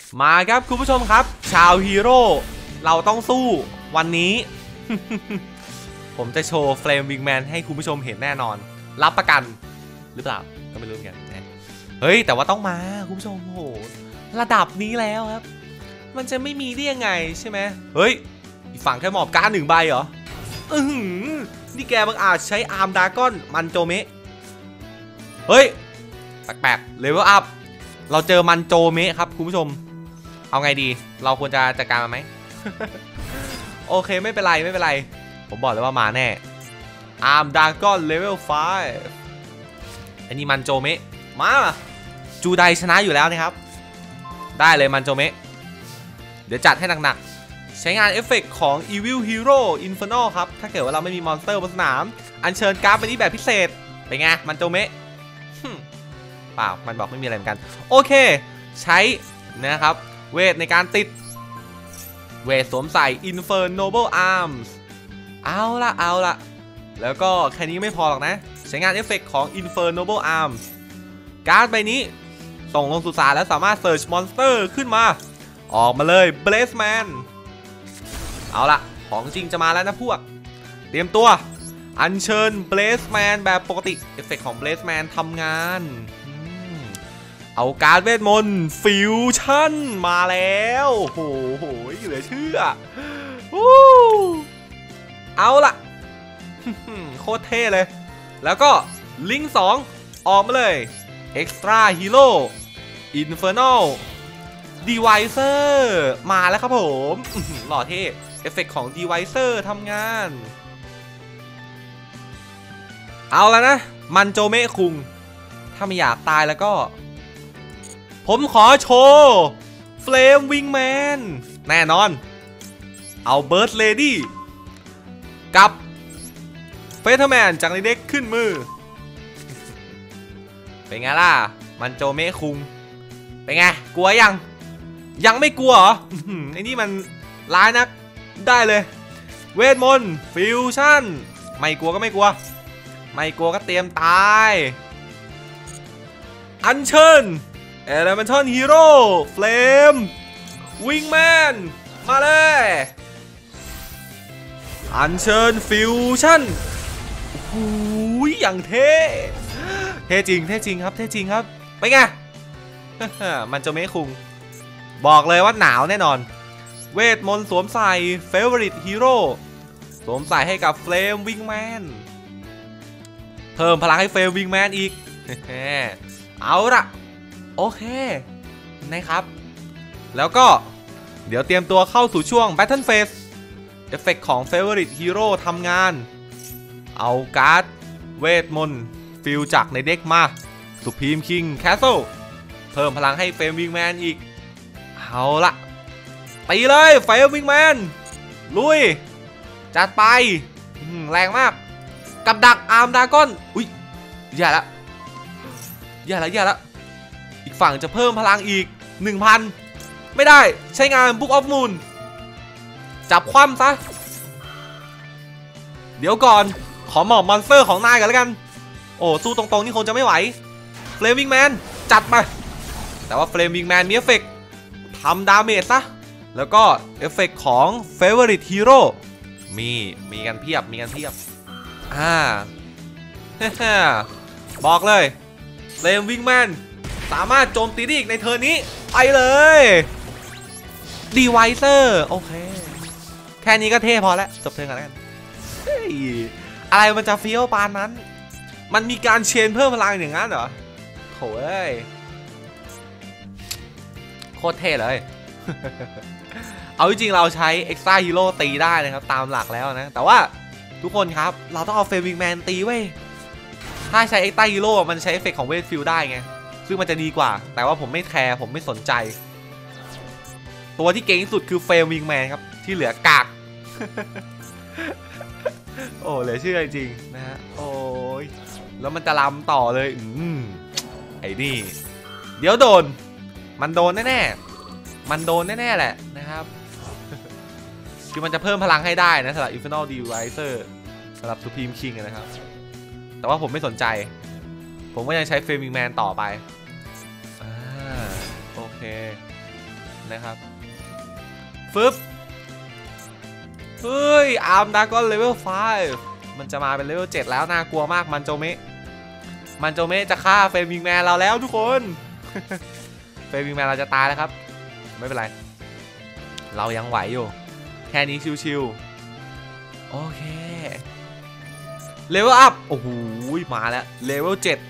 มาครับคุณผู้ชมครับชาวฮีโร่เราต้องสู้วันนี้ ผมจะโชว์เฟลมวิงแมนให้คุณผู้ชมเห็นแน่นอนรับประกันหรือเปล่าก็ไม่รู้เหมือนกันเฮ้ยแต่ว่าต้องมาคุณผู้ชมโหระดับนี้แล้วครับมันจะไม่มีได้ยังไงใช่ไหมเฮ้ยอีกฝั่งแค่หมอบการ์ด1 ใบเหรอนี่แกบังอาจใช้อาร์มดราก้อนมันโจเมะเฮ้ยแปลกๆเลเวลอัพเราเจอมันโจเมะครับคุณผู้ชมเอาไงดีเราควรจะจัดการมันไหม โอเคไม่เป็นไรไม่เป็นไรผมบอกเลยว่ามาแน่อาร์มดราก้อนเลเวล5อันนี้มันโจเมะมาจูไดชนะอยู่แล้วนะครับได้เลยมันโจเมะเดี๋ยวจัดให้หนักๆใช้งานเอฟเฟกต์ของ Evil Hero Infernal ครับถ้าเกิดว่าเราไม่มีมอนสเตอร์บนสนามอัญเชิญการ์ดไปที่แบบพิเศษเป็นไงมันโจเมะเปล่ามันบอกไม่มีอะไรเหมือนกันโอเคใช้นะครับเวทในการติดเวทสวมใส่ Infernal Arms เอาละแล้วก็แค่นี้ไม่พอหรอกนะใช้งานเอฟเฟกต์ของ Infernal Arms การ์ดใบนี้ส่งลงสุสานแล้วสามารถเซิร์ชมอนสเตอร์ขึ้นมาออกมาเลย Blazeman เอาละของจริงจะมาแล้วนะพวกเตรียมตัวอัญเชิญ Blazeman แบบปกติเอฟเฟกต์ของ Blazeman ทำงานเอาการ์ดเวทมนต์ฟิวชั่นมาแล้วโอ้โหเหลือเชื่อเอาล่ะ โคตรเท่เลยแล้วก็ลิงก์2ออกมาเลย Extra Hero Infernal Divisor มาแล้วครับผมหล่อเท่เอฟเฟกต์ของ Divisor ทำงานเอาแล้วนะมันโจเมะคุงถ้าไม่อยากตายแล้วก็ผมขอโชว์เฟลมวิงแมนแน่นอนเอาเบิร์ดเลดี้กับเฟเธอร์แมนจากในเด็กขึ้นมือเป็นไงล่ะมันโจเมะคุงเป็นไงกลัวยังไม่กลัวเหรอไอ้นี่มันร้ายนักได้เลยเวทมนต์ฟิวชั่นไม่กลัวก็ไม่กลัวก็เตรียมตายอัญเชิญElemental Hero Flame Wingman มาเลยอัญเชิญฟิวชั่นโอ้ยอย่างเท่จริงครับเท่จริงครับไปไง มันจะไม่คุงบอกเลยว่าหนาวแน่นอนเวทมนต์สวมใส่ Favorite Hero สวมใส่ให้กับ Flame Wingman เพิ่มพลังให้ Flame Wingman อีก เอาละโอเคนะครับแล้วก็เดี๋ยวเตรียมตัวเข้าสู่ช่วง Battle Phase เอฟเฟกต์ของ Favorite Hero ทำงานเอาการ์ดเวทมนต์ฟิลจากในเด็กมา Supreme King Castle เพิ่มพลังให้ Flame Wingman อีกเอาละตีเลยไฟวิงแมนลุยจัดไปแรงมากกับดักอาร์มดราก้อนอุ้ยอย่าละอีกฝั่งจะเพิ่มพลังอีก 1,000 ไม่ได้ใช้งาน Book of Moon จับคว่ำซะเดี๋ยวก่อนขอหมอบมอนสเตอร์ของนายกันแล้วกันโอ้สู้ตรงๆนี่คงจะไม่ไหวเฟลมวิงแมนจัดมาแต่ว่าเฟลมวิงแมนมีเอฟเฟกต์ทำดาเมจซะแล้วก็เอฟเฟกต์ของ Favorite Hero มีกันเพียบบอกเลยเฟลมวิงแมนสามารถโจมตีได้อีกในเทิร์นนี้ไปเลยดีไวเซอร์โอเคแค่นี้ก็เท่พอแล้วจบเทิร์นกันแล้วกันอะไรมันจะเฟี้ยวปานนั้นมันมีการเชนเพิ่มพลังอย่างนั้นเหรอโถ่เอ้ยโคตรเท่เลย เอาจริงๆเราใช้ Extra Hero ตีได้นะครับตามหลักแล้วนะแต่ว่าทุกคนครับเราต้องเอาเฟลวิงแมนตีเว้ยถ้าใช้ Extra Hero มันใช้เอฟเฟกต์ของเวทฟิลได้ไงซึ่งมันจะดีกว่าแต่ว่าผมไม่แคร์ผมไม่สนใจตัวที่เก่งที่สุดคือเฟลวิงแมนครับที่เหลือกาก โอ้เหลือเชื่อจริงนะฮะโอ้ยแล้วมันจะล้ำต่อเลยไอ้นี่เดี๋ยวมันโดนแน่แหละนะครับ คือมันจะเพิ่มพลังให้ได้นะสำหรับ Infernal Divisor สำหรับ Supreme King นะครับแต่ว่าผมไม่สนใจผมก็ยังใช้ Flaming Man ต่อไปโอเคนะครับฟึบเฮ้ยอาร์มดากอนเลเวล5มันจะมาเป็นเลเวล7แล้วน่ากลัวมากมันโจเมะจะฆ่าเฟรมวิงแมนเราแล้วทุกคนเฟรมวิงแมนเราจะตายแล้วครับไม่เป็นไรเรายังไหวอยู่แค่นี้ชิวๆโอเคเลเวลอัพโอ้โหมาแล้วเลเวล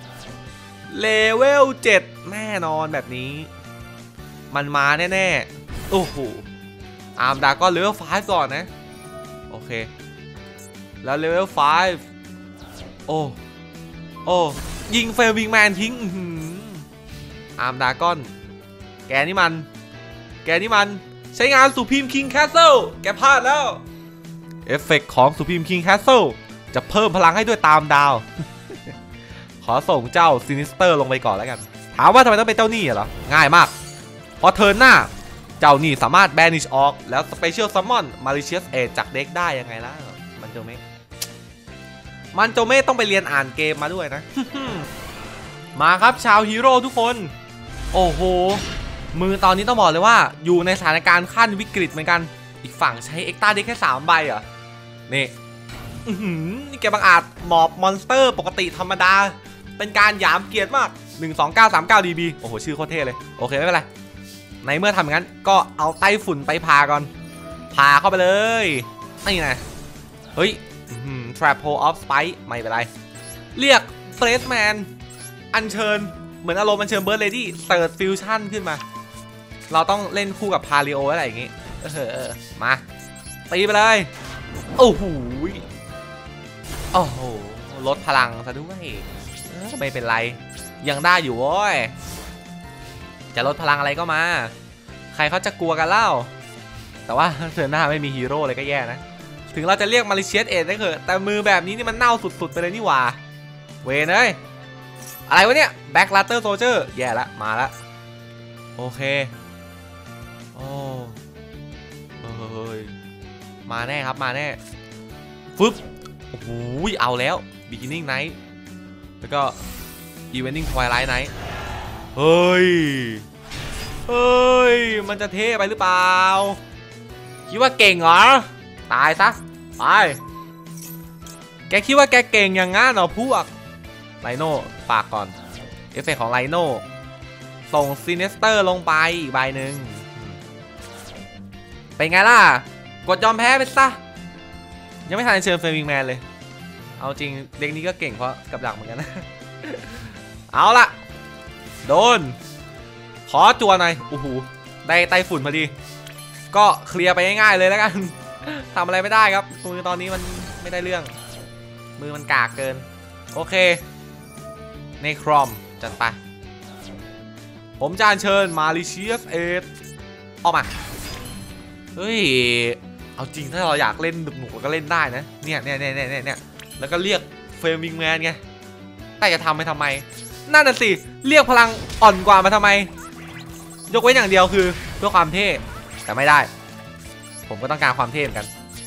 7แน่นอนแบบนี้มันมาแน่ๆโอ้โหอาร์มดากอนเลเวล5ก่อนนะโอเคแล้วเลเวล5โอ้ยิงเฟลวิงแมนทิ้งอาร์มดากอนแกนี่มันใช้งานสุพีมคิงแคสเซิลแกพลาดแล้วเอฟเฟกต์ของสุพีมคิงแคสเซิลจะเพิ่มพลังให้ด้วยตามดาว ขอส่งเจ้าซินิสเตอร์ลงไปก่อนแล้วกันถามว่าทำไมต้องเป็นเจ้าหนี้เหรอง่ายมากพอเทิร์นหน้าเจ้าหนี้สามารถแบนิชออกแล้วสเปเชียลซัมมอนมาริเชียสเอจากเด็กได้ยังไงล่ะมันโจเมะต้องไปเรียนอ่านเกมมาด้วยนะ มาครับชาวฮีโร่ทุกคนโอ้โหมือตอนนี้ต้องบอกเลยว่าอยู่ในสถานการณ์ขั้นวิกฤตเหมือนกันอีกฝั่งใช้เอ็กซ์ต้าได้แค่3ใบเหรอนี่นี่แกบังอาจหมอบมอนสเตอร์ปกติธรรมดาเป็นการหยามเกียรติมาก12939 dB โอ้โหชื่อโคตรเท่เลยโอเคไม่เป็นไรในเมื่อทำอย่างนั้นก็เอาไต้ฝุ่นไปพาก่อนพาเข้าไปเลยนี่นะเฮ้ยTrap Hole of Spite ไม่เป็นไรเรียกเฟรชแมนอัญเชิญเหมือนอารมณ์อัญเชิญเบิร์ดเลดี้เติร์ดฟิวชั่นขึ้นมาเราต้องเล่นคู่กับพาริโออะไรอย่างงี้มาตีไปเลยโอ้โหลดพลังซะด้วยไม่เป็นไรยังได้อยู่โว้ยจะลดพลังอะไรก็มาใครเขาจะกลัวกันเล่าแต่ว่าเธอหน้าไม่มีฮีโร่เลยก็แย่นะถึงเราจะเรียกมาริเชียสเอได้เถอะแต่มือแบบนี้นี่มันเน่าสุดๆไปเลยนี่หว่าเวนเอ้ยอะไรวะเนี่ยแบ็คลาเตอร์โซลเจอร์แย่ละมาละโอเคโอ้มาแน่ครับมาแน่ฟึบโอ้โหเอาแล้ว Beginning Night แล้วก็ Evening Twilight Night เฮ้ยมันจะเท่ไปหรือเปล่าคิดว่าเก่งเหรอตายซะไปแกคิดว่าแกเก่งอย่างงั้นเหรอพวกไลโน่ฝากก่อนเอฟเฟกต์ของไลโน่ส่งซินเนสเตอร์ลงไปอีกใบหนึ่งเป็นไงล่ะกดยอมแพ้ไปซะยังไม่ทันเชิญเฟรมิงแมนเลยเอาจริงเด็กนี้ก็เก่งเพราะกับดักเหมือนกันนะ เอาละโดนขอจัวหน่อยโอ้โหได้ไต้ฝุ่นพอดีก็เคลียร์ไปง่ายๆเลยแล้วกัน ทำอะไรไม่ได้ครับมือตอนนี้มันไม่ได้เรื่องมือมันกากเกินโอเคในครอมจัดไปผมจะเชิญมาริเชียสเอทออกมาเฮ้ยเอาจริงถ้าเราอยากเล่นหนุกๆก็เล่นได้นะเนี่ยแล้วก็เรียกเฟรมิงแมนไงแต่จะทำไปทำไมนั่นน่ะสิเรียกพลังอ่อนกว่ามาทำไมยกเว้นอย่างเดียวคือเพื่อความเท่แต่ไม่ได้ผมก็ต้องการความเท่เหมือนกัน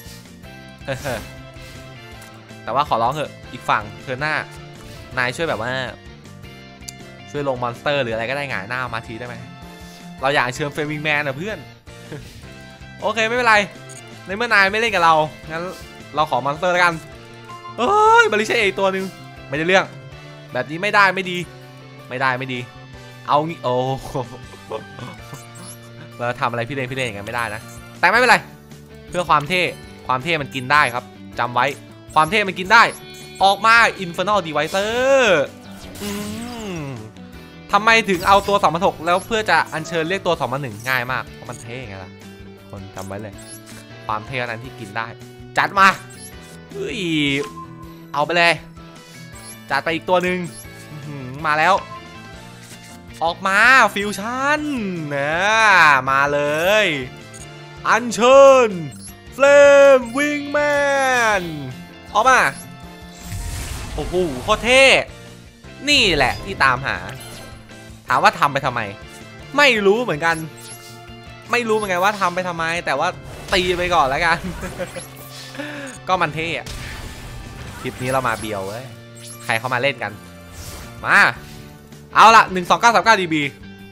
แต่ว่าขอร้องเถอะอีกฝั่งเธอหน้านายช่วยแบบว่าช่วยลงมอนสเตอร์หรืออะไรก็ได้หงายหน้ามาทีได้ไหมเราอยากเชิญเฟรมิงแมนนะเพื่อน โอเคไม่เป็นไรในเมื่อนายไม่เล่นกับเรางั้นเราขอมอนสเตอร์แล้วกันเฮ้ยบริเชษอีกตัวหนึ่งไม่ได้เรื่องแบบนี้ไม่ได้ไม่ดีเอางี้โอ้เราทำอะไรพี่เล่นอย่างนั้นไม่ได้นะแต่ไม่เป็นไรเพื่อความเท่มันกินได้ครับจำไว้ความเท่มันกินได้ออกมา Infernal Divisor ทำไมถึงเอาตัว2,600แล้วเพื่อจะอัญเชิญเรียกตัว2,1ง่ายมากเพราะมันเท่ไงล่ะคนจำไว้เลยความเท่นั้นที่กินได้จัดมาเอาไปเลยจัดไปอีกตัวหนึ่งมาแล้วออกมาฟิวชั่นมาเลยอัญเชิญเฟลมวิงแมนออกมาโอ้โหโคตรเท่นี่แหละที่ตามหาถามว่าทำไปทำไมไม่รู้เหมือนกันว่าทำไปทำไมแต่ว่าตีไปก่อนแล้วกัน ก็มันเท่อะคลิปนี้เรามาเบียวเว้ยใครเข้ามาเล่นกันมาเอาละ12939 dB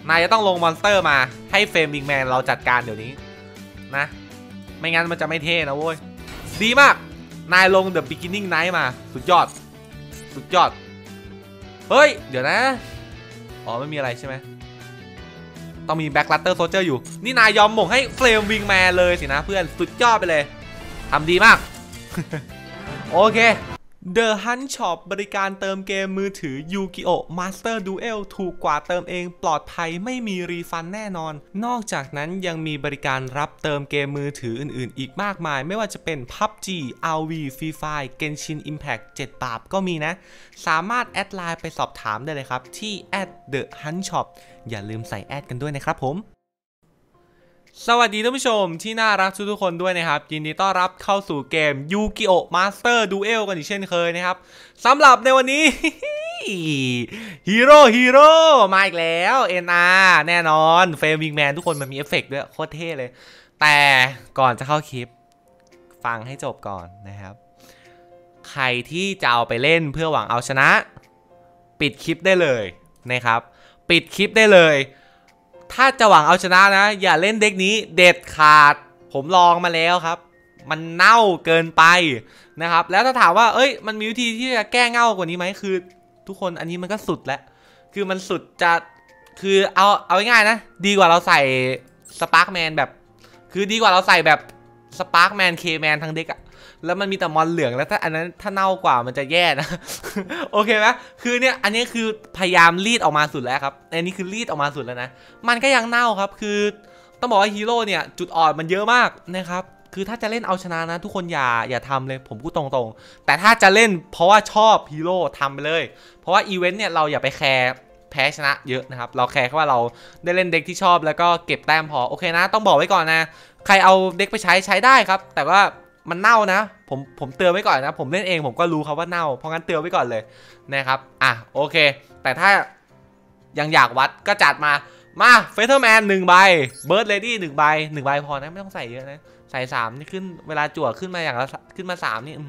นายจะต้องลงมอนสเตอร์มาให้เฟรมวิงแมนเราจัดการเดี๋ยวนี้นะไม่งั้นมันจะไม่เท่นะเว้ยดีมากนายลง The Beginning Night มาสุดยอดสุดยอดเฮ้ยเดี๋ยวนะอ๋อไม่มีอะไรใช่ไหมต้องมีแบ็คลัตเตอร์โซลเจอร์อยู่นี่นายยอมหม่งให้เฟรมวิงแมนเลยสินะเพื่อนสุดยอดไปเลยทำดีมาก โอเค The Hunt Shop บริการเติมเกมมือถือ Yu-Gi-Oh! Master Duel ถูกกว่าเติมเองปลอดภัยไม่มีรีฟันแน่นอนนอกจากนั้นยังมีบริการรับเติมเกมมือถืออื่นๆอีกมากมายไม่ว่าจะเป็น PUBG RV Free Fire Genshin Impact 7 ปราบก็มีนะสามารถแอดไลน์ไปสอบถามได้เลยครับที่ @The Hunt Shop อย่าลืมใส่แอดกันด้วยนะครับผมสวัสดีท่านผู้ชมที่น่ารักทุกคนด้วยนะครับยินดีต้อนรับเข้าสู่เกม Yu-Gi-Oh! Master Duel กันอีกเช่นเคยนะครับสำหรับในวันนี้ ฮีโร่มาอีกแล้ว NR แน่นอนเฟรมวิงแมนทุกคนมันมีเอฟเฟกต์ด้วยโคตรเท่เลยแต่ก่อนจะเข้าคลิปฟังให้จบก่อนนะครับใครที่จะเอาไปเล่นเพื่อหวังเอาชนะปิดคลิปได้เลยนะครับปิดคลิปได้เลยถ้าจะหวังเอาชนะนะอย่าเล่นเด็กนี้เด็ดขาดผมลองมาแล้วครับมันเน่าเกินไปนะครับแล้วถ้าถามว่าเอ้ยมันมีวิธีที่จะแก้เง่ากว่านี้ไหมคือทุกคนอันนี้มันก็สุดแล้วคือมันสุดจะคือเอาง่ายๆนะดีกว่าเราใส่สปาร์กแมนแบบคือดีกว่าเราใส่แบบสปาร์กแมนเคแมนทั้งเด็กอะแล้วมันมีแต่มอนเหลืองแล้วถ้าอันนั้นถ้าเน่ากว่ามันจะแย่นะ โอเคไหมคือเนี่ยอันนี้คือพยายามรีดออกมาสุดแล้วครับอันนี้คือรีดออกมาสุดแล้วนะมันก็ยังเน่าครับคือต้องบอกว่าฮีโร่เนี่ยจุดอ่อนมันเยอะมากนะครับคือถ้าจะเล่นเอาชนะนะทุกคนอย่าทำเลยผมพูดตรงๆแต่ถ้าจะเล่นเพราะว่าชอบฮีโร่ทำไปเลยเพราะว่าอีเวนต์เนี่ยเราอย่าไปแคร์แพ้ชนะเยอะนะครับเราแคร์แค่ว่าเราได้เล่นเด็กที่ชอบแล้วก็เก็บแต้มพอโอเคนะต้องบอกไว้ก่อนนะใครเอาเด็กไปใช้ได้ครับแต่ว่ามันเน่านะผมเตือนไว้ก่อนนะผมเล่นเองผมก็รู้ครับว่าเน่าเพราะงั้นเตือนไว้ก่อนเลยนะครับอ่ะโอเคแต่ถ้ายังอยากวัดก็จัดมาเฟเธอร์แมน1 ใบเบิร์ดเลดี้1 ใบ1 ใบพอนะไม่ต้องใส่เยอะนะใส่3นี่ขึ้นเวลาจั่วขึ้นมาอย่างละขึ้นมา3นี่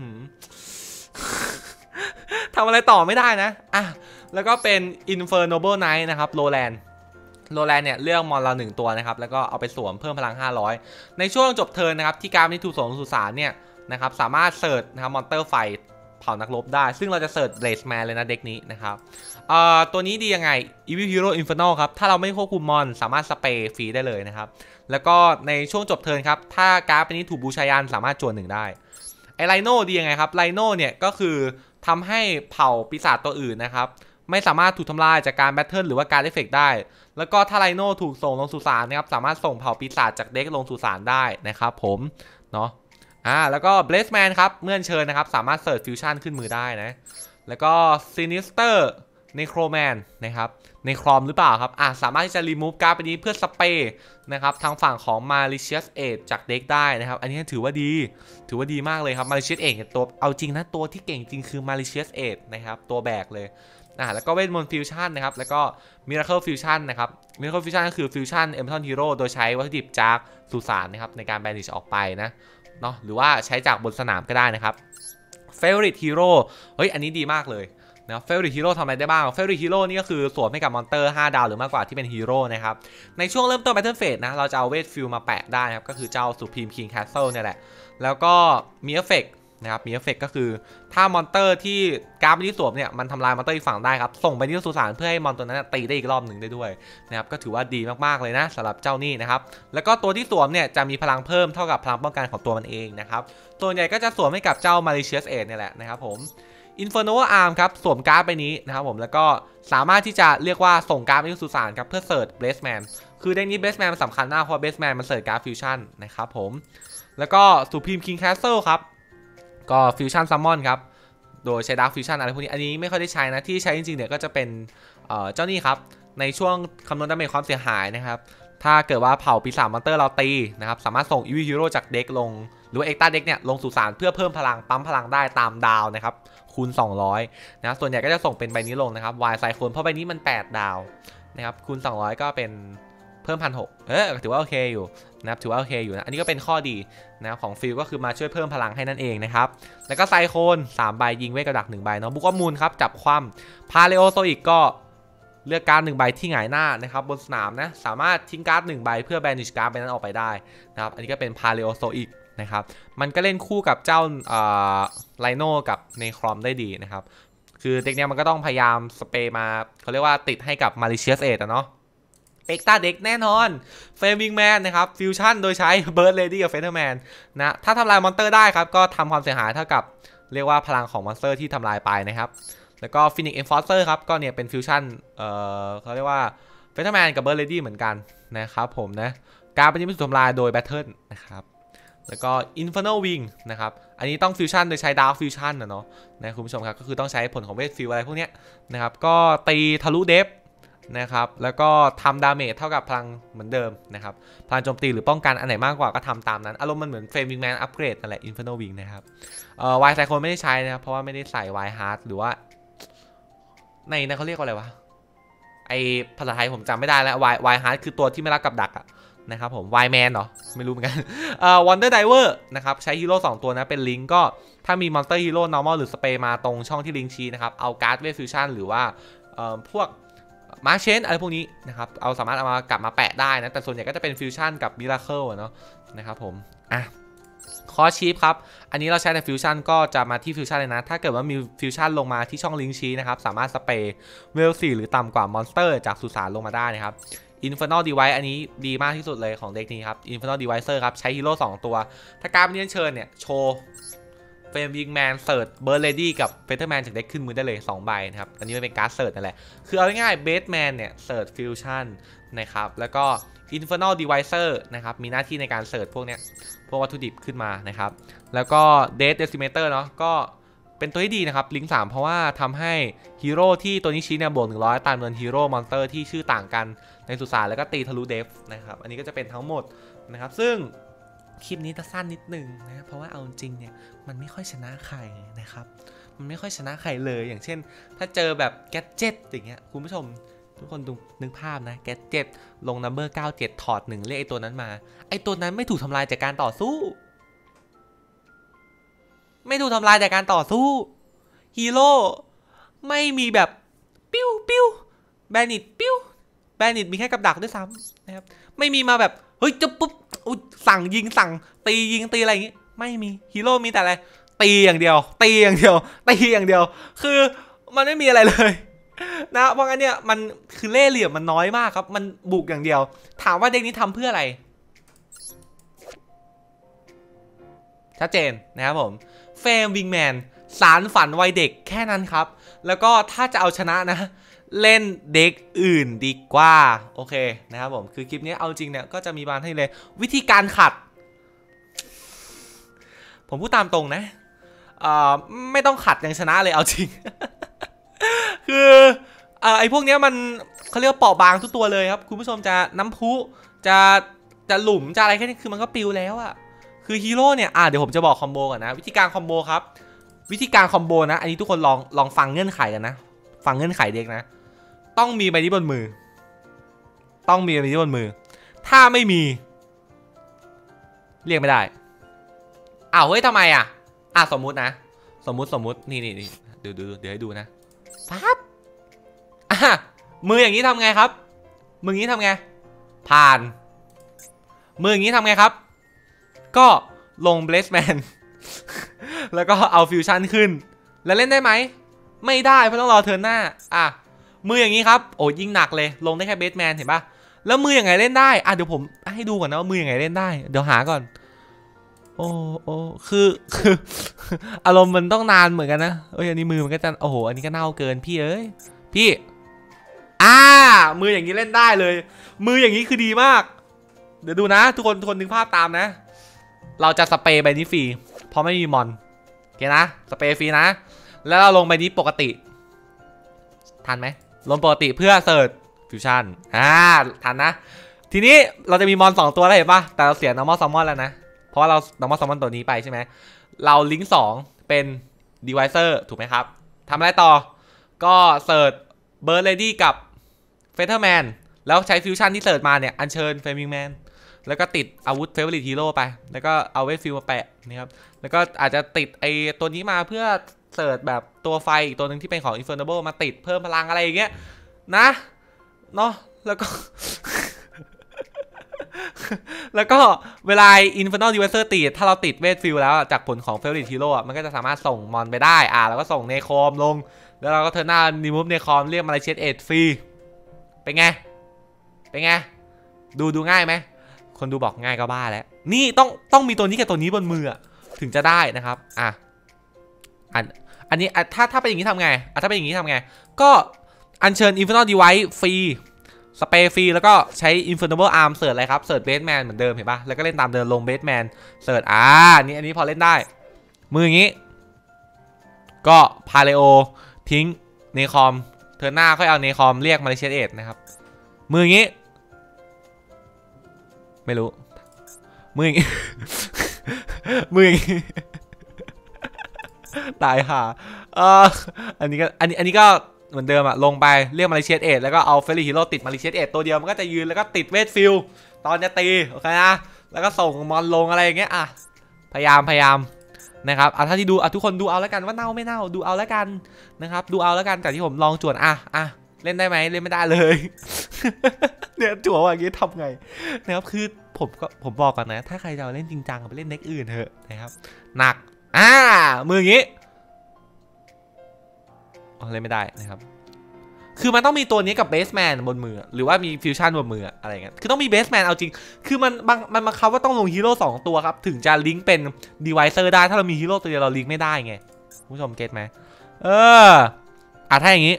ทำอะไรต่อไม่ได้นะอ่ะแล้วก็เป็น Infernal Knight นะครับโรแลนด์เนี่ยเลือกมอนเรา1 ตัวนะครับแล้วก็เอาไปสวมเพิ่มพลัง500ในช่วงจบเทิร์นนะครับที่การนี้ถูกส่งสู่ศาลเนี่ยนะครับสามารถเสิร์ชนะครับมอนเตอร์ไฟเผานักรบได้ซึ่งเราจะเสิร์ชเบลสแมนเลยนะเด็กนี้นะครับตัวนี้ดียังไง Evil Hero Infernal ครับถ้าเราไม่ควบคุมมอนสามารถสเปรย์ฟรีได้เลยนะครับแล้วก็ในช่วงจบเทิร์นครับถ้าการ์ดนี้ถูกบูชายันสามารถจวน1ได้ไอไลโน่ดียังไงครับไลโน่เนี่ยก็คือทำให้เผ่าปีศาจตัวอื่นนะครับไม่สามารถถูกทำลายจากการแบทเทิลหรือว่าการเอฟเฟกต์ได้แล้วก็ถ้าไลโน่ถูกส่งลงสู่ศาลนะครับสามารถส่งเผ่าปีศาจจากเด็กลงสู่ศาลได้นะครับผมเนาะแล้วก็เบลสแมนครับเมื่อเชิญนะครับสามารถเสิร์ชฟิวชั่นขึ้นมือได้นะแล้วก็ซินิสเตอร์เนโครแมนนะครับในครอมหรือเปล่าครับสามารถที่จะรีมูฟการ์ดไปนี้เพื่อสเปรย์นะครับทางฝั่งของ Malicious Aid จากเด็กได้นะครับอันนี้ถือว่าดีมากเลยครับ Malicious Aid ตัวเอาจริงนะตัวที่เก่งจริงคือ Malicious Aid นะครับตัวแบกเลยแล้วก็เวทมนต์ฟิวชั่นนะครับแล้วก็ Miracle Fusion นะครับ Miracle Fusion ก็คือฟิวชั่นเอมทอนฮีโร่โดยใช้วัตถุดิบจากสุสานนะครับในการแบนิชออกไปนะเนาะหรือว่าใช้จากบนสนามก็ได้นะครับ Favorite Hero เฮ้ยอันนี้ดีมากเลยนะเฟลริฮีโร่ทำอะไรได้บ้างเฟลริฮีโร่นี่ก็คือสวมให้กับมอนเตอร์5 ดาวหรือมากกว่าที่เป็นฮีโร่นะครับในช่วงเริ่มต้นแบทเทิลเฟสนะเราจะเอาเวทฟิลมาแปะได้ครับก็คือเจ้าสุพรีมคิงแคสเซิลเนี่ยแหละแล้วก็มีเอฟเฟกต์นะครับมีเอฟเฟกต์ก็คือถ้ามอนเตอร์ที่การ์ดที่สวมเนี่ยมันทำลายมอนเตอร์อีกฝั่งได้ครับส่งไปที่สุสานเพื่อให้มอนตัวนั้นตีได้อีกรอบหนึ่งได้ด้วยนะครับก็ถือว่าดีมากๆเลยนะสำหรับเจ้านี่นะครับแล้วก็ตัวที่สวมเนี่ยจะมีพลังเพิ่มเท่ากับพลังป้องกันของตัวมันเองนะครับส่วนใหญ่ก็จะสวมให้กับเจ้า Malicious Aid เนี่ยแหละนะครับผมInfernal Arm ครับสวมการ์ดไปนี้นะครับผมแล้วก็สามารถที่จะเรียกว่าส่งการ์ดไปที่สุสานครับเพื่อเสิร์ชเบสแมนคือเด็กนี้เบสแมนมันสำคัญมากเพราะเบสแมนมันเสิร์ชการ์ดฟิวชั่นนะครับผมแล้วก็สุพรีมคิงแคสเซิลครับก็ฟิวชั่นซัมมอนครับโดยใช้ดาร์คฟิวชั่นอะไรพวกนี้อันนี้ไม่ค่อยได้ใช้นะที่ใช้จริงๆเนี่ยก็จะเป็นเจ้านี่ครับในช่วงคำนวณดาเมจความเสียหายนะครับถ้าเกิดว่าเผ่าปีศาจมอนเตอร์เราตีนะครับสามารถส่งอีวิลฮีโร่จากเด็กลงหรือว่าเอ็กซ์ต้าเด็กเนี่ยลงสู่ศาลเพื่อเพิ่มพลังปั๊มพลังได้ตามดาวนะครับคูณ200นะส่วนใหญ่ก็จะส่งเป็นใบนี้ลงนะครับวายไซโคนเพราะใบนี้มัน8 ดาวนะครับคูณ200ก็เป็นเพิ่ม1,600ถือว่าโอเคอยู่นะครับถือว่าโอเคอยู่นะอันนี้ก็เป็นข้อดีนะของฟิลก็คือมาช่วยเพิ่มพลังให้นั่นเองนะครับแล้วก็ไซโคน3 ใบยิงเวทกระดัก1 ใบเนาะบุกมูลครับจับคว่ำพาเลโอโซอิกก็เลือกการ์ด1 ใบที่หงายหน้านะครับบนสนามนะสามารถทิ้งการ์ด1 ใบเพื่อแบนิชการ์ดใบนั้นออกไปได้นะครับอันนี้ก็เป็นพาเลโอโซอิกนะครับมันก็เล่นคู่กับเจ้าไลโนกับเนครอมได้ดีนะครับคือเด็กเนี้ยมันก็ต้องพยายามสเปรย์มาเขาเรียกว่าติดให้กับมาริเชียสเอทเนาะเอ็กซ์ต้าเด็กแน่นอนเฟรมวิงแมนนะครับฟิวชั่นโดยใช้เบิร์ดเลดี้กับเฟเธอร์แมนนะถ้าทำลายมอนสเตอร์ได้ครับก็ทำความเสียหายเท่ากับเรียกว่าพลังของมอนสเตอร์ที่ทำลายไปนะครับแล้วก็ฟินิกซ์เอนฟอร์เซอร์ครับก็เนี่ยเป็นฟิวชั่นเขาเรียกว่าเฟเธอร์แมนกับเบิร์ดเลดี้เหมือนกันนะครับผมนะการเป็นที่ถูกทำลายโดยแบทเทิลนะครับแล้วก็ Infernal Wing นะครับอันนี้ต้องฟิวชั่นโดยใช้ Dark Fusion นะเนาะนะคุณผู้ชมครับก็คือต้องใช้ผลของเวทฟิลอะไรพวกนี้นะครับก็ตีทะลุเดฟนะครับแล้วก็ทำดาเมจเท่ากับพลังเหมือนเดิมนะครับพลังโจมตีหรือป้องกันอันไหนมากกว่าก็ทำตามนั้นอารมณ์มันเหมือนเฟรมวิงแมนอัปเกรดนั่นแหละ Infernal Wing นะครับวายไซโคนไม่ได้ใช้นะครับเพราะว่าไม่ได้ใส่วายฮาร์ดหรือว่าในนั้นเขาเรียกว่าอะไรวะไอภาษาไทยผมจำไม่ได้แล้ววายฮาร์ดคือตัวที่ไม่รักกับดักอะนะครับผมวายแมนเหรอไม่รู้เหมือนกันวันเดอร์ไดเวอร์นะครับใช้ฮีโร่2 ตัวนะเป็นลิงก์ก็ถ้ามีมอนสเตอร์ฮีโร่ normal หรือสเปรย์มาตรงช่องที่ลิงก์ชี้นะครับเอาการ์ดเวทฟิวชั่นหรือว่าพวกมาร์เชนอะไรพวกนี้นะครับเอาสามารถเอามากลับมาแปะได้นะแต่ส่วนใหญ่ก็จะเป็นฟิวชั่นกับมิราเคิลเนาะนะครับผมคอชีฟครับอันนี้เราใช้แต่ฟิวชั่นก็จะมาที่ฟิวชั่นเลยนะถ้าเกิดว่ามีฟิวชั่นลงมาที่ช่องลิงก์ชี้นะครับสามารถสเปรย์เวล4หรือต่ำกว่ามอนสเตอร์จากสุสานลงมาได้นะครับInfernal Device อันนี้ดีมากที่สุดเลยของเด็กนี้ครับ Infernal Devicer ครับใช้ฮีโร่2 ตัวถ้าการเรียนเชิญเนี่ยโชว์เฟรมวิงแมนเสิร์ชเบิร์ดเลดี้กับเฟเธอร์แมนจากเด็กขึ้นมือได้เลย2 ใบนะครับอันนี้มันเป็นการ์ดเสิร์ชนั่นแหละคือเอาง่ายๆเบสแมนเนี่ยเสิร์ชฟิวชั่นนะครับแล้วก็ Infernal Devicer นะครับมีหน้าที่ในการเสิร์ชพวกเนี้ยพวกวัตถุดิบขึ้นมานะครับแล้วก็ Death Decimator เนาะก็เป็นตัวที่ดีนะครับลิงก์3เพราะว่าทำให้ฮีโร่ที่ตัวนี้ชี้เนี่ยบวก100ตามจำนวนฮีโร่มอนสเตอร์ที่ชื่อต่างกันในสุสานแล้วก็ตีทะลุเดฟนะครับอันนี้ก็จะเป็นทั้งหมดนะครับซึ่งคลิปนี้จะสั้นนิดนึงนะเพราะว่าเอาจริงเนี่ยมันไม่ค่อยชนะใครนะครับมันไม่ค่อยชนะใครเลยอย่างเช่นถ้าเจอแบบแกดเจ็ตอย่างเงี้ยคุณผู้ชมทุกคนดูนึกภาพนะแกดเจ็ตลงนัมเบอร์97ถอด1เรียกไอตัวนั้นมาไอตัวนั้นไม่ถูกทำลายจากการต่อสู้ไม่ถูกทำลายจากการต่อสู้ฮีโร่ไม่มีแบบปิ้วปิ้วแบนิตปิ้วแบนิตมีแค่กับดักด้วยซ้ำนะครับไม่มีมาแบบเฮ้ยจะปุ๊บสั่งยิงสั่งตียิงตีอะไรอย่างงี้ไม่มีฮีโร่มีแต่อะไรตีอย่างเดียวตีอย่างเดียวตีอย่างเดียวคือมันไม่มีอะไรเลยนะเพราะงั้นเนี่ยมันคือเล่ห์เหลี่ยมมันน้อยมากครับมันบุกอย่างเดียวถามว่าเด็กนี้ทำเพื่ออะไรชัดเจนนะครับผมเฟรมวิงแมนสารฝันวัยเด็กแค่นั้นครับแล้วก็ถ้าจะเอาชนะนะเล่นเด็กอื่นดีกว่าโอเคนะครับผมคือคลิปนี้เอาจริงเนี่ยก็จะมีบางที่เลยวิธีการขัดผมพูดตามตรงนะไม่ต้องขัดยังชนะเลยเอาจริง คือไอ้พวกนี้มันเขาเรียกว่าเปราะบางทุกตัวเลยครับคุณผู้ชมจะน้ำพุจะหลุมจะอะไรแค่นี้คือมันก็ปิวแล้วอะคือฮีโร่เนี่ยเดี๋ยวผมจะบอกคอมโบก่อนนะวิธีการคอมโบครับวิธีการคอมโบนะอันนี้ทุกคนลองฟังเงื่อนไขกันนะฟังเงื่อนไขเด็กนะต้องมีใบนี้บนมือต้องมีใบนี้บนมือถ้าไม่มีเรียกไม่ได้เฮ้ยทำไมสมมุตินะสมมุตินี่เดี๋ยวให้ดูนะปั๊บมืออย่างนี้ทำไงครับมืออย่างนี้ทำไงผ่านมืออย่างนี้ทำไงครับก็ลงเบสแมน แล้วก็เอาฟิวชั่นขึ้นแล้วเล่นได้ไหมไม่ได้เพราะต้องรอเทิร์นหน้ามืออย่างนี้ครับโอ้ยิ่งหนักเลยลงได้แค่เบสแมนเห็นปะแล้วมืออย่างไงเล่นได้เดี๋ยวผมให้ดูก่อนนะว่ามืออย่างไงเล่นได้เดี๋ยวหาก่อนโอ้คืออารมณ์มันต้องนานเหมือนกันนะอันนี้มือมันก็จะโอ้โหอันนี้ก็เน่าเกินพี่เอ้ยพี่มืออย่างนี้เล่นได้เลยมืออย่างนี้คือดีมากเดี๋ยวดูนะทุกคนนึกภาพตามนะเราจะสเปรย์ใบนี้ฟรีเพราะไม่มีมอนโอเคนะสเปรย์ฟรีนะแล้วเราลงใบนี้ปกติทันไหมลงปกติเพื่อเสิร์ชฟิวชั่นทันนะทีนี้เราจะมีมอน2 ตัวแล้วเห็นปะแต่เราเสีย normal summon แล้วนะเพราะว่าเรา normal summon ตัวนี้ไปใช่ไหมเราลิงก์2เป็น divisor ถูกไหมครับทำอะไรต่อก็เสิร์ชเบิร์ดเลดี้กับเฟเธอร์แมนแล้วใช้ฟิวชั่นที่เสิร์ชมาเนี่ยอัญเชิญเฟรมวิงแมนแล้วก็ติดอาวุธเฟเวอร์ลิตฮีโร่ไปแล้วก็เอาเวทฟิลมาแปะนี่ครับแล้วก็อาจจะติดไอตัวนี้มาเพื่อเสิร์ชแบบตัวไฟอีกตัวหนึ่งที่เป็นของ Infernable มาติดเพิ่มพลังอะไรอย่างเงี้ยนะเนาะแล้วก็ แล้วก็เวลา Infernal Divisor ติดถ้าเราติดเวทฟิลแล้วจากผลของ Favorite Hero มันก็จะสามารถส่งมอนไปได้แล้วก็ส่งเนคอมลงแล้วเราก็เทิร์นหน้า remove เนคอมเรียกมาเลเชียเอทฟรีเป็นไงดูง่ายไหมคนดูบอกง่ายก็บ้าแล้วนี่ต้องมีตัวนี้กับตัวนี้บนมือถึงจะได้นะครับอันนี้ถ้าเป็นอย่างนี้ทำไงถ้าเป็นอย่างนี้ทำไงก็อัญเชิญ Infernal Device ฟรีสเปรย์ฟรีแล้วก็ใช้ Infernal Arm เสิร์ชอะไรครับเสิร์ชเบสแมนเหมือนเดิมเห็นปะแล้วก็เล่นตามเดิมลงเบสแมนเสิร์ชอันนี้พอเล่นได้มืออย่างนี้ก็พาเลโอทิ้งเนคอมเทิร์นหน้าค่อยเอาเนคอมเรียกมาเลเชียเอทนะครับมืออย่างนี้ไม่รู้มืออย่างนี้ มืออย่างนี้ตายห่าอันนี้ก็เหมือนเดิมลงไปเรียกมาเลเชียเอทแล้วก็เอาเฟรรี่ฮีโร่ติดมาเลเชียเอทตัวเดียวมันก็จะยืนแล้วก็ติดเวทฟิลตอนจะตีโอเคนะแล้วก็ส่งมอนลงอะไรอย่างเงี้ยพยายามนะครับถ้าที่ดูทุกคนดูเอาแล้วกันว่าเน่าไม่เน่าดูเอาแล้วกันนะครับดูเอาแล้วกันแต่ที่ผมลองจวดเล่นได้ไหมเล่นไม่ได้เลยเนี่ยจั่วอย่างงี้ทำไงนะครับคือผมบอกก่อนนะถ้าใครจะเล่นจริงจังไปเล่นเน็กอื่นเถอะนะครับหนักมืออย่างงี้เล่นไม่ได้นะครับคือมันต้องมีตัวนี้กับเบสแมนบนมือหรือว่ามีฟิวชั่นบนมืออะไรเงี้ยคือต้องมีเบสแมนเอาจริงคือมันบังคับว่าต้องลงฮีโร่2ตัวครับถึงจะลิงก์เป็นดีไวเซอร์ได้ถ้าเรามีฮีโร่ตัวเดียวเราลิงก์ไม่ได้ไงผู้ชมเก็ตไหมถ้าอย่างนี้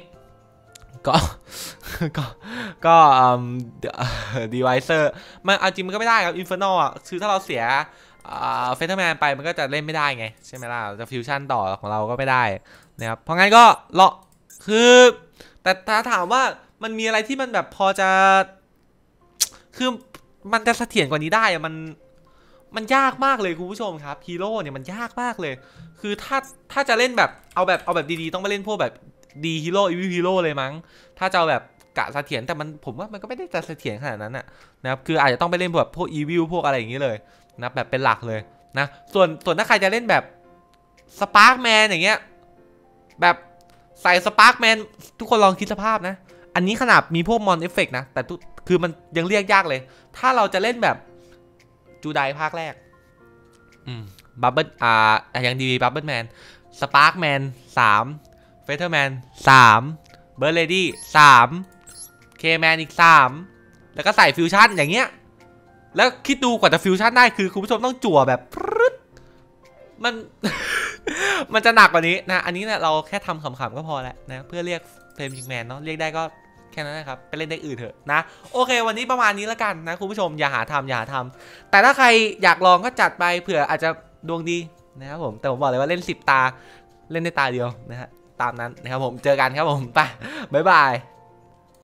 ก็ดีไวเซอร์มันเอาจริงมันก็ไม่ได้ครับอินเฟอร์นอลคือถ้าเราเสียเฟเธอร์แมนไปมันก็จะเล่นไม่ได้ไงใช่ไหมล่ะจะฟิวชั่นต่อของเราก็ไม่ได้นะครับเพราะงั้นก็คือแต่ถ้าถามว่ามันมีอะไรที่มันแบบพอจะคือมันจะเสถียรกว่านี้ได้มันยากมากเลยคุณผู้ชมครับฮีโร่เนี่ยมันยากมากเลยคือถ้าจะเล่นแบบเอาแบบดีๆต้องไปเล่นพวกแบบดีฮีโร่อีวิฮีโร่เลยมั้งถ้าจะเอาแบบกะเสถียรแต่ผมว่ามันก็ไม่ได้จะเสถียรขนาดนั้นนะครับคืออาจจะต้องไปเล่นแบบพวกอีวิลพวกอะไรอย่างนี้เลยนะแบบเป็นหลักเลยนะส่วนถ้าใครจะเล่นแบบสปาร์กแมนอย่างเงี้ยแบบใส่สปาร์กแมนทุกคนลองคิดสภาพนะอันนี้ขนาดมีพวกมอนเอฟเฟกต์นะแต่คือมันยังเรียกยากเลยถ้าเราจะเล่นแบบจูไดภาคแรกบับเบิ้ลยังดีบับเบิ้ลแมนสปาร์กแมน3เฟเธอร์แมน3เบิร์ดเลดี้3เคแมนอีก3แล้วก็ใส่ฟิวชั่นอย่างเงี้ยแล้วคิดดูกว่าจะฟิวชั่นได้คือคุณผู้ชมต้องจั่วแบบมันจะหนักกว่านี้นะอันนี้เนี่ยเราแค่ทำขำๆก็พอแล้วนะเพื่อเรียกเฟรมยิงแมนเนาะเรียกได้ก็แค่นั้นนะครับไปเล่นได้อื่นเถอะนะโอเควันนี้ประมาณนี้แล้วกันนะคุณผู้ชมอย่าหาทำแต่ถ้าใครอยากลองก็จัดไปเผื่ออาจจะดวงดีนะครับผมแต่ผมบอกเลยว่าเล่น10 ตาเล่นได้ตาเดียวนะฮะตามนั้นนะครับผมเจอกันครับผมไปบ๊ายบาย